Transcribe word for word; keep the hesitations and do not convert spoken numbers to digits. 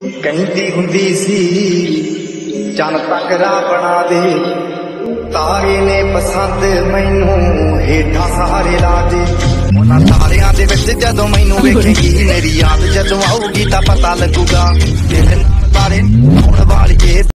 ਕਹਿੰਦੀ ਹੁੰਦੀ ਸੀ ਚੰਨ ਤਕਰਾ ਬਣਾ ਦੇ, ਤਾਰੇ ਨੇ ਪਸੰਦ ਮੈਨੂੰ ਹੇਠਾਂ ਸਾਰੇ ਲਾ ਦੇ। ਉਹਨਾਂ ਤਾਰਿਆਂ ਦੇ ਵਿੱਚ ਜਦੋਂ ਮੈਨੂੰ ਵੇਖੇਗੀ, ਮੇਰੀ ਯਾਦ ਜਦੋਂ ਆਊਗੀ ਤਾਂ ਪਤਾ ਲੱਗੂਗਾ ਤੇਰੇ ਨਾਲ ਤਾਰੇ ਆਉਣ ਵਾਲੀਏ।